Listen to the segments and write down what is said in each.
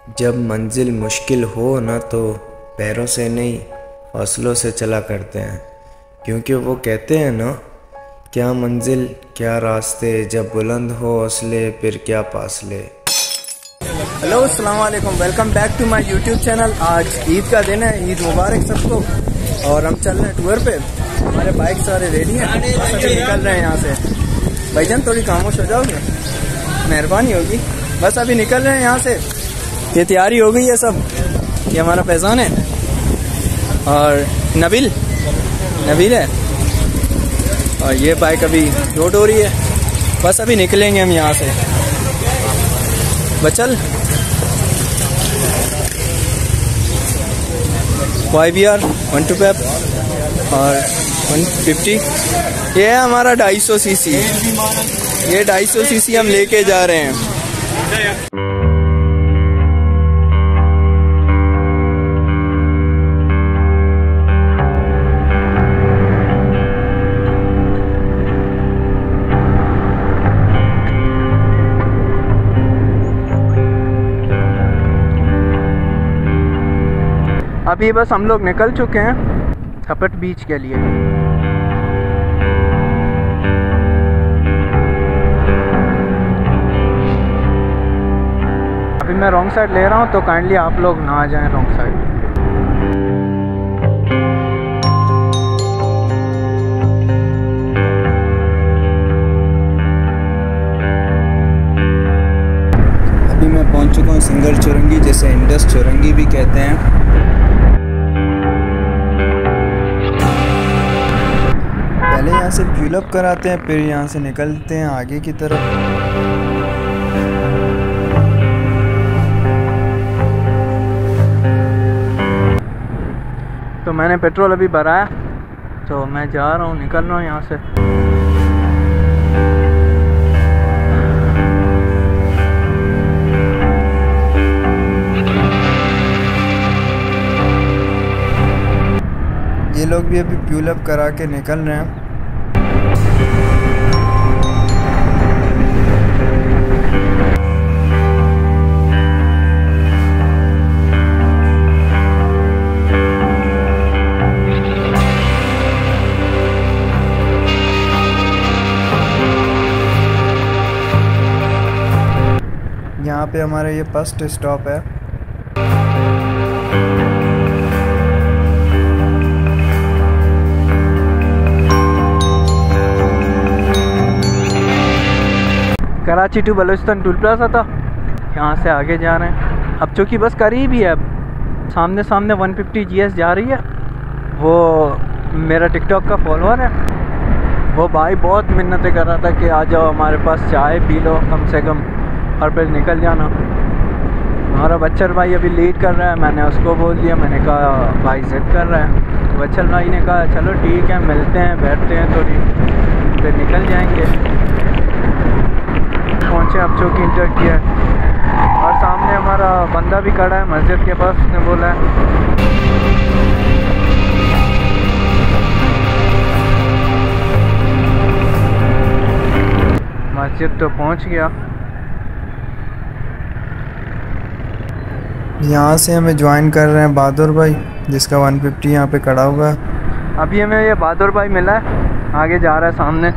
जब मंजिल मुश्किल हो न तो पैरों से नहीं हौसलों से चला करते हैं, क्योंकि वो कहते हैं ना, क्या मंजिल क्या रास्ते, जब बुलंद हो हौसले फिर क्या फासले। हेलो अस्सलाम वालेकुम, welcome back to my YouTube channel. आज ईद का दिन है, ईद मुबारक सबको। और हम चल रहे हैं टूर पे। हमारे बाइक सारे रेडी हैं, बस अभी निकल रहे हैं यहाँ से। भाईजान थोड़ी खामोश हो जाओगे, मेहरबानी होगी। बस अभी निकल रहे हैं यहाँ से, ये तैयारी हो गई है सब। ये हमारा फैजान है और नबील है, और ये बाइक अभी लोड हो रही है। बस अभी निकलेंगे हम यहाँ से। बचल YBR 125 और 150। ये है हमारा 250 सीसी। ये 250 सीसी हम लेके जा रहे हैं। अभी बस हम लोग निकल चुके हैं थपट बीच के लिए। अभी मैं रॉन्ग साइड ले रहा हूँ, तो काइंडली आप लोग ना आ जाएं रॉन्ग साइड। अभी मैं पहुँच चुका हूँ सिंगर चुरंगी, जिसे इंडस चुरंगी भी कहते हैं। पहले यहाँ से फ्यूल अप कराते हैं, फिर यहाँ से निकलते हैं आगे की तरफ। तो मैंने पेट्रोल अभी भराया, तो मैं जा रहा हूँ, निकल रहा हूँ यहाँ से। ये लोग भी अभी फ्यूल अप करा के निकल रहे हैं। यहाँ पे हमारा ये फर्स्ट स्टॉप है। Karachi to Balochistan toll plaza था, यहाँ से आगे जा रहे हैं। अब चूँकि बस करीब ही है, अब सामने 150 GS जा रही है। वो मेरा टिकटॉक का फॉलोअर है, वो भाई बहुत मिन्नतें कर रहा था कि आ जाओ हमारे पास, चाय पी लो कम से कम और फिर निकल जाना। हमारा बच्चर भाई अभी लीड कर रहा है, मैंने उसको बोल दिया, मैंने कहा भाई जिद कर रहा है। बच्चर भाई ने कहा चलो ठीक है, मिलते हैं, बैठते हैं थोड़ी, फिर निकल जाएंगे। पहुँचे, अब चौकी इंटर किया है और सामने हमारा बंदा भी खड़ा है मस्जिद के पास, उसने बोला है। मस्जिद तो पहुँच गया। यहाँ से हमें ज्वाइन कर रहे हैं बहादुर भाई, जिसका 150 यहाँ पे खड़ा हुआ है। अभी हमें ये बहादुर भाई मिला है, आगे जा रहा है सामने।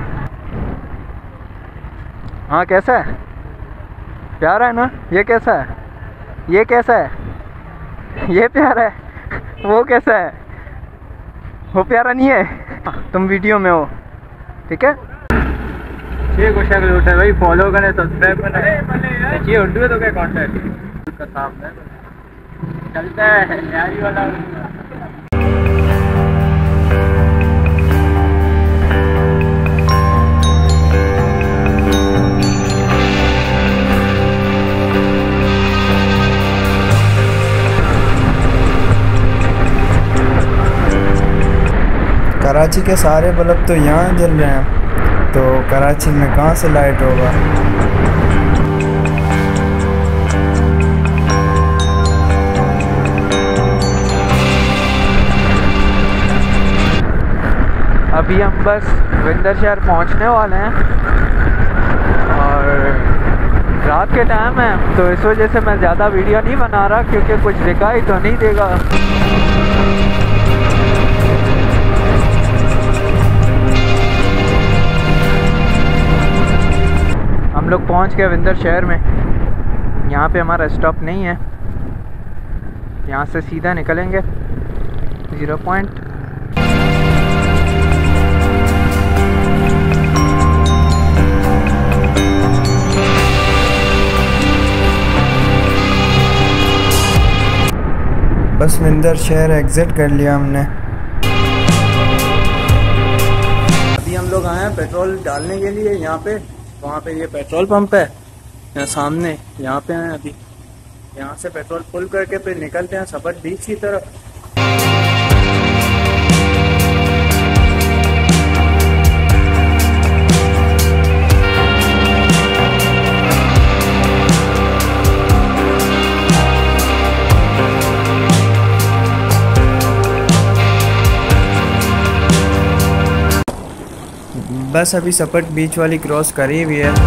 हाँ कैसा है, प्यारा है ना? ये कैसा है, ये कैसा है, ये प्यारा है, वो कैसा है, वो प्यारा नहीं है। तुम वीडियो में हो, ठीक है? ये कोशिश उठा है भाई, फॉलो करें, सब्सक्राइब करें। ये उर्दू है तो क्या कॉन्टेक्ट का सामने चलता है यारी वाला। कराची के सारे बल्ब तो यहाँ जल रहे हैं, तो कराची में कहाँ से लाइट होगा। अभी हम बस विंदर शहर पहुँचने वाले हैं और रात के टाइम है तो इस वजह से मैं ज़्यादा वीडियो नहीं बना रहा, क्योंकि कुछ दिखाई तो नहीं देगा। हम लोग पहुंच गए विंदर शहर में। यहाँ पे हमारा स्टॉप नहीं है, यहाँ से सीधा निकलेंगे 0 पॉइंट। बस विंदर शहर एग्जिट कर लिया हमने। अभी हम लोग आए हैं पेट्रोल डालने के लिए यहाँ पे। वहाँ पे ये पेट्रोल पंप है यहाँ सामने, यहाँ पे हैं अभी। यहाँ से पेट्रोल फुल करके फिर निकलते हैं सपट बीच की तरफ। बस अभी सपट बीच वाली क्रॉस करी हुई है।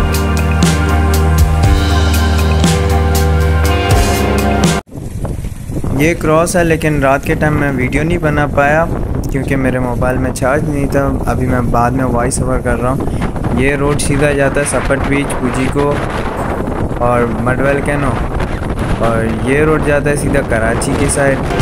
ये क्रॉस है, लेकिन रात के टाइम मैं वीडियो नहीं बना पाया क्योंकि मेरे मोबाइल में चार्ज नहीं था। अभी मैं बाद में वॉइस ओवर कर रहा हूँ। ये रोड सीधा जाता है सपट बीच, पुजीको और मडवेल कैनो, और ये रोड जाता है सीधा कराची की साइड।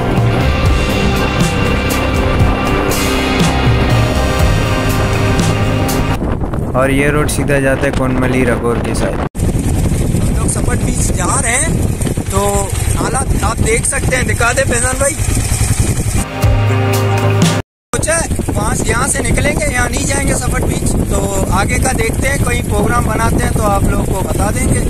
और ये रोड सीधा जाता है कोनमली रगोर की साइड। हम लोग सपट बीच जा रहे हैं तो हालात आप देख सकते हैं। दिखा दे फैजान भाई। कुछ है वहाँ यहाँ से निकलेंगे, यहाँ नहीं जाएंगे सपट बीच। तो आगे का देखते हैं, कोई प्रोग्राम बनाते हैं तो आप लोगों को बता देंगे।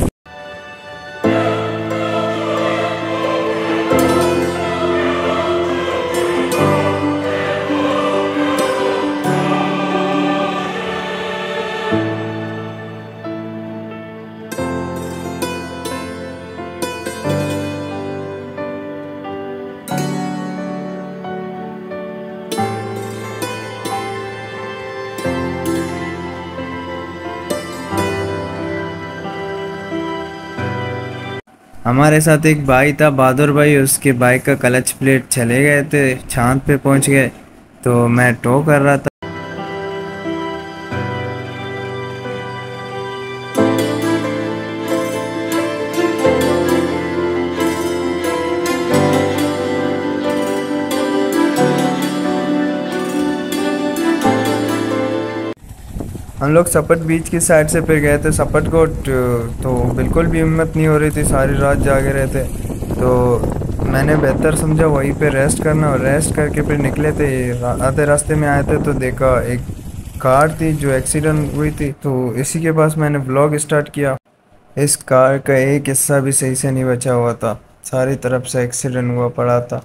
हमारे साथ एक भाई था, बहादुर भाई। उसके बाइक का क्लच प्लेट चले गए थे, चांद पे पहुंच गए, तो मैं टो कर रहा था। हम लोग सपट बीच की साइड से फिर गए थे सपट कोट। तो बिल्कुल भी हिम्मत नहीं हो रही थी, सारी रात जागे रहे थे। तो मैंने बेहतर समझा वहीं पे रेस्ट करना, और रेस्ट करके फिर निकले थे। आधे रास्ते में आए थे तो देखा एक कार थी जो एक्सीडेंट हुई थी। तो इसी के पास मैंने व्लॉग स्टार्ट किया। इस कार का एक हिस्सा भी सही से नहीं बचा हुआ था, सारी तरफ से एक्सीडेंट हुआ पड़ा था।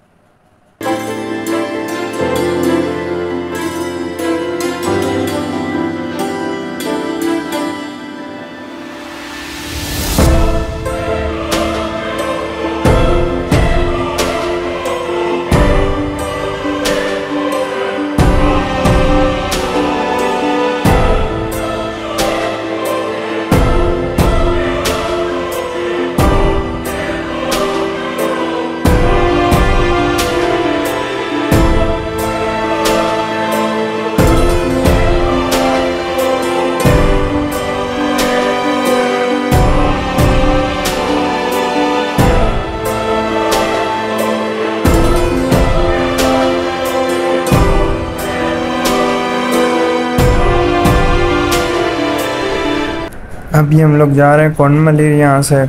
अभी हम लोग जा रहे हैं कोनमली यहाँ से।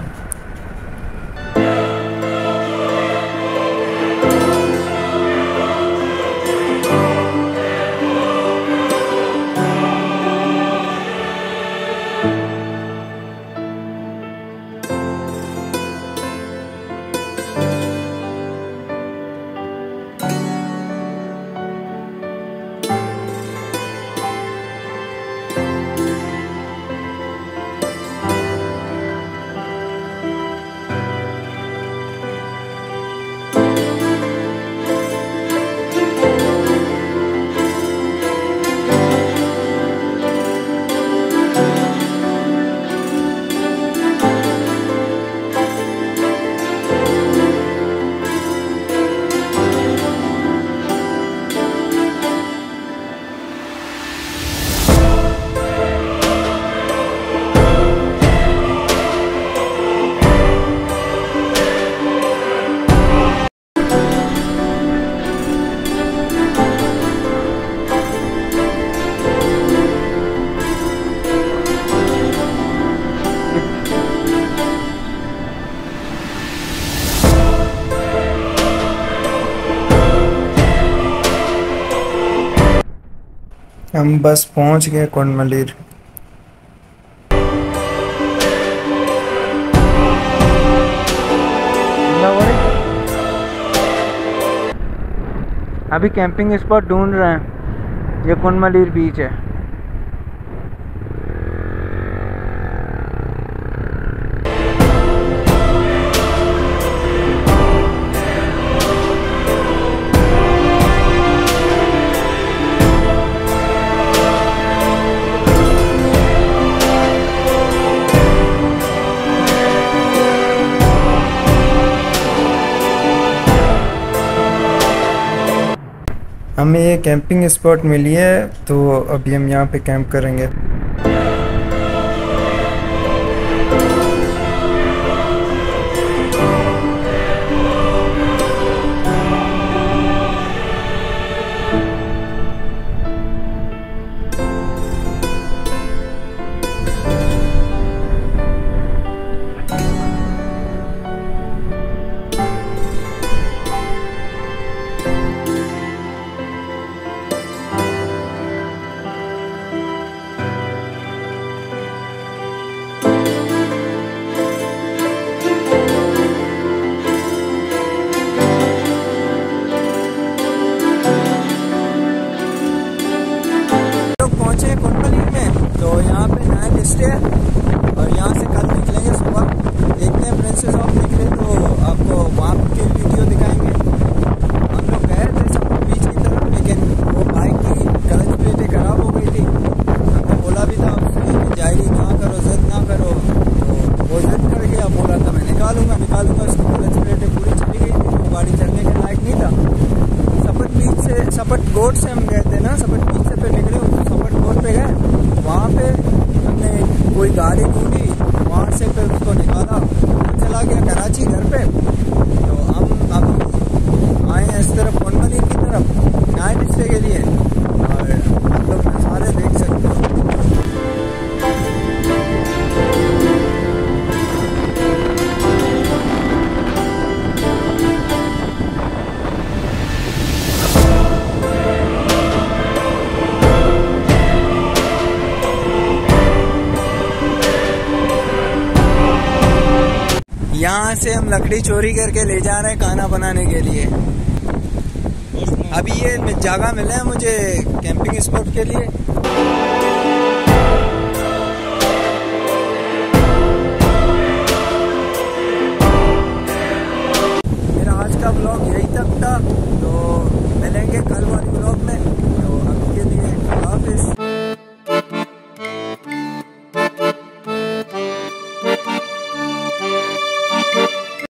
हम बस पहुंच गए कोंडमलीर। अभी कैंपिंग स्पॉट ढूंढ रहे हैं। ये कोंडमलीर बीच है। हमें ये कैंपिंग स्पॉट मिली है, तो अभी हम यहाँ पे कैंप करेंगे। तो यहाँ पे नाइट स्टे है और यहाँ से कल निकलेंगे सुबह। देखते हैं प्रिंसेस ऑफ निकले तो आपको वहाँ की वीडियो दिखाएंगे। हम लोग गए थे सब बीच की तरफ, लेकिन वो बाइक की क्लच प्लेटें खराब हो गई थी। हमने बोला भी था उससे कि जायरी ना करो, जिद ना करो, तो वो जिद कर गया। बोला था मैं निकालूंगा। उसकी क्लच प्लेटें पूरी चली गई थी, वो गाड़ी चलने के लायक नहीं था। सपट गोट से हम गए थे ना, सपट बीच से पे निकले, सपट गोट पे गए। वहाँ पे हमने कोई गाड़ी ढूंढी, वहाँ से फिर उसको निकाला, चला गया कराची घर पे। तो हम अब आए हैं इस तरफ कोंडमलीर की तरफ नाइट स्टे के लिए, और आप लोग नज़ारे देख सकते हो। यहाँ से हम लकड़ी चोरी करके ले जा रहे हैं खाना बनाने के लिए। अभी ये जगह मिला है मुझे कैंपिंग स्पॉट के लिए। मेरा आज का ब्लॉग यही तक था।